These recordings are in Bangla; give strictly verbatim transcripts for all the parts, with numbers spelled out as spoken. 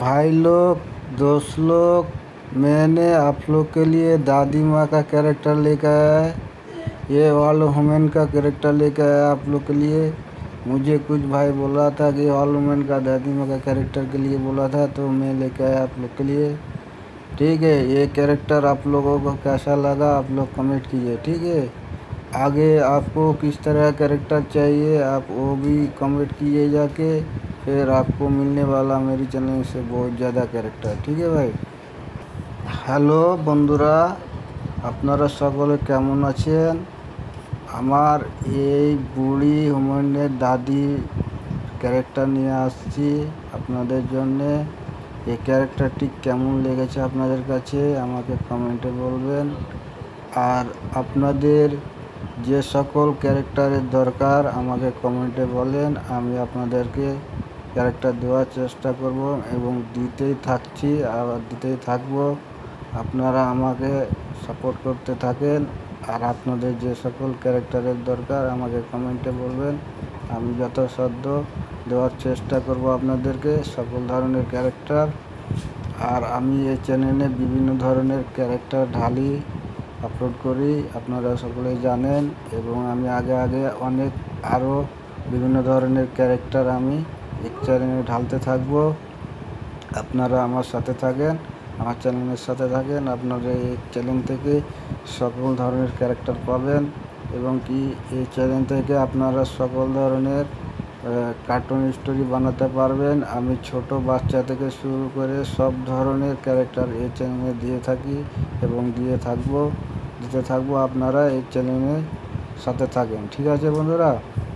भाई लोग, दोस्त लोग, मैंने आप लोग के लिए दादी माँ का कैरेक्टर लेकर आया है। ये ऑल वुमेन का कैरेक्टर लेकर आया आप लोग के लिए। मुझे कुछ भाई बोल रहा था कि ऑल वुमेन का दादी माँ का कैरेक्टर के लिए बोला था, तो मैं लेकर आया आप लोग के लिए। ठीक है, ये कैरेक्टर आप लोगों को कैसा लगा आप लोग कमेंट कीजिए। ठीक है, आगे आपको किस तरह का कैरेक्टर चाहिए आप वो भी कमेंट कीजिए जाके। फिर आपको मिलने वाला मेरी चैनल से बहुत ज़्यादा कैरेक्टर। ठीक है भाई। হ্যালো বন্ধুরা, আপনারা সকলে কেমন আছেন? আমার এই বুড়ি হুমায়ুনের দাদি ক্যারেক্টার নিয়ে আসছি আপনাদের জন্যে। এই ক্যারেক্টারটি কেমন লেগেছে আপনাদের কাছে আমাকে কমেন্টে বলবেন। আর আপনাদের যে সকল ক্যারেক্টারের দরকার আমাকে কমেন্টে বলেন, আমি আপনাদেরকে ক্যারেক্টার দেওয়ার চেষ্টা করব এবং দিতেই থাকছি আর দিতেই থাকবো। আপনারা আমাকে সাপোর্ট করতে থাকেন। আর আপনাদের যে সকল ক্যারেক্টারের দরকার আমাকে কমেন্টে বলবেন, আমি যথাসাধ্য দেওয়ার চেষ্টা করব আপনাদেরকে সকল ধরনের ক্যারেক্টার। আর আমি এই চ্যানেলে বিভিন্ন ধরনের ক্যারেক্টার ঢালি, আপলোড করি, আপনারা সকলেই জানেন। এবং আমি আগে আগে অনেক আরও বিভিন্ন ধরনের ক্যারেক্টার আমি এই চ্যানেলে ঢালতে থাকব। আপনারা আমার সাথে থাকেন, আমার চ্যানেলের সাথে থাকেন। আপনারা এই চ্যানেল থেকে সকল ধরনের ক্যারেক্টার পাবেন এবং কি এই চ্যানেল থেকে আপনারা সকল ধরনের কার্টুন স্টোরি বানাতে পারবেন। আমি ছোট বাচ্চা থেকে শুরু করে সব ধরনের ক্যারেক্টার এই চ্যানেলে দিয়ে থাকি এবং দিয়ে থাকবো দিতে থাকবো। আপনারা এই চ্যানেলের সাথে থাকেন। ঠিক আছে বন্ধুরা।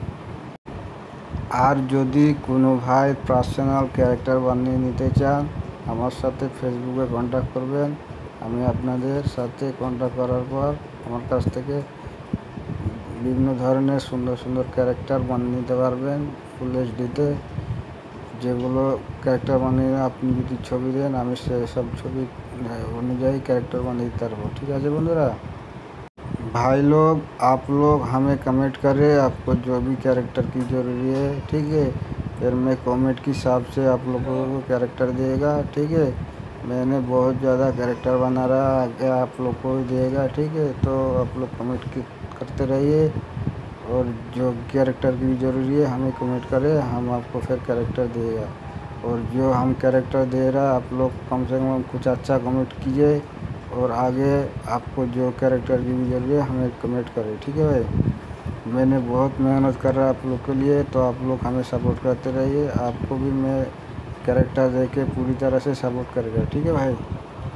আর যদি কোনো ভাই পার্সোনাল ক্যারেক্টার বানিয়ে নিতে চান আমার সাথে ফেসবুকে কন্ট্যাক্ট করবেন। আমি আপনাদের সাথে কন্ট্যাক্ট করার পর আমার কাছ থেকে বিভিন্ন ধরনের সুন্দর সুন্দর ক্যারেক্টার বানিয়ে নিতে পারবেন ফুল এইচডিতে। যেগুলো ক্যারেক্টার বানিয়ে আপনি যদি ছবি দেন আমি সেসব ছবি অনুযায়ী कैरेक्टर बानिए दिता रहो। ठीक है बंधुरा। भाई लोग, आप लोग हमें कमेंट करें आपको जो भी कैरेक्टर की ज़रूरी है। ठीक है, फिर मैं कमेंट के हिसाब से आप लोगों को कैरेक्टर देगा। ठीक है, मैंने बहुत ज़्यादा कैरेक्टर बना रहा आगे आप लोग को देगा। ठीक है, तो आप लोग कमेंट करते रहिए और जो कैरेक्टर की ज़रूरी है हमें कमेंट करें, हम आपको फिर कैरेक्टर देगा। और जो हम कैरेक्टर दे रहा आप लोग कम से कम कुछ अच्छा कमेंट कीजिए और आगे आपको जो कैरेक्टर की भी ज़रूरत है हमें कमेंट करें। ठीक है भाई, मैंने बहुत मेहनत कर रहा आप लोग के लिए, तो आप लोग हमें सपोर्ट करते रहिए। आपको भी मैं कैरेक्टर दे के पूरी तरह से सपोर्ट करेगा। ठीक है भाई।